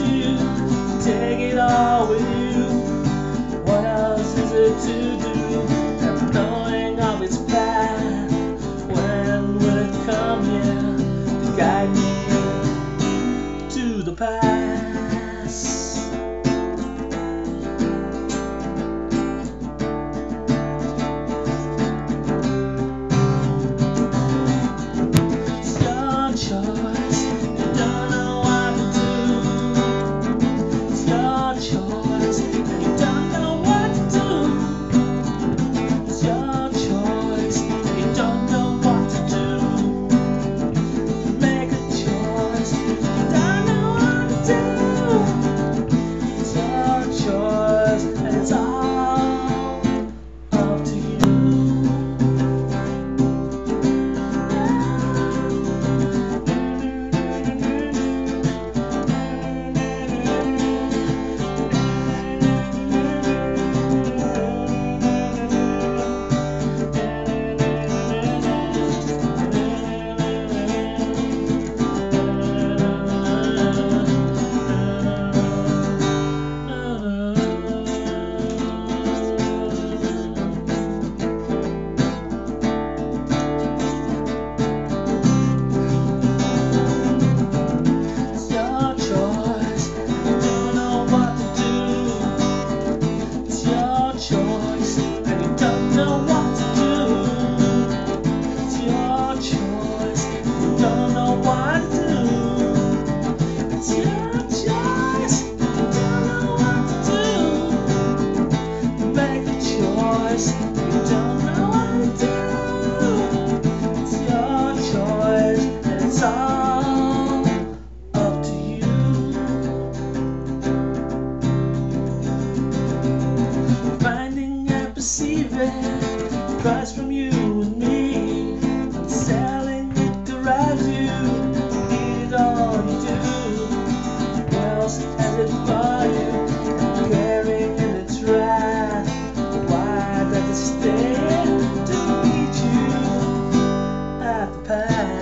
you, take it all with you. What else is it to do? And knowing of its path, when will it come here to guide me to the past? Price from you and me, I'm selling it to rise you. Need it all you do. Who else has it for you? Carrying in its wrath. Why does it stay to meet you at the pass?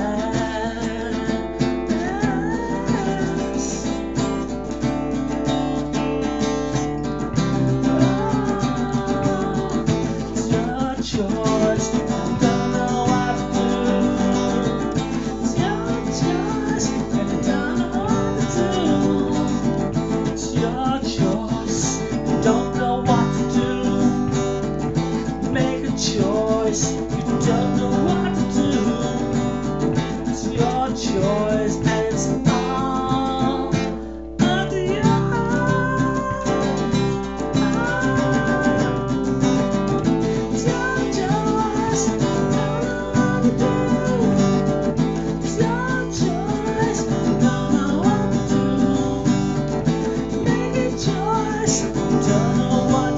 Choice, I don't know what to do. It's your choice, and I don't know what to do. It's your choice, you don't know what to do. Make a choice, you don't know what to do. It's your choice, and it's all up to you. Don't know what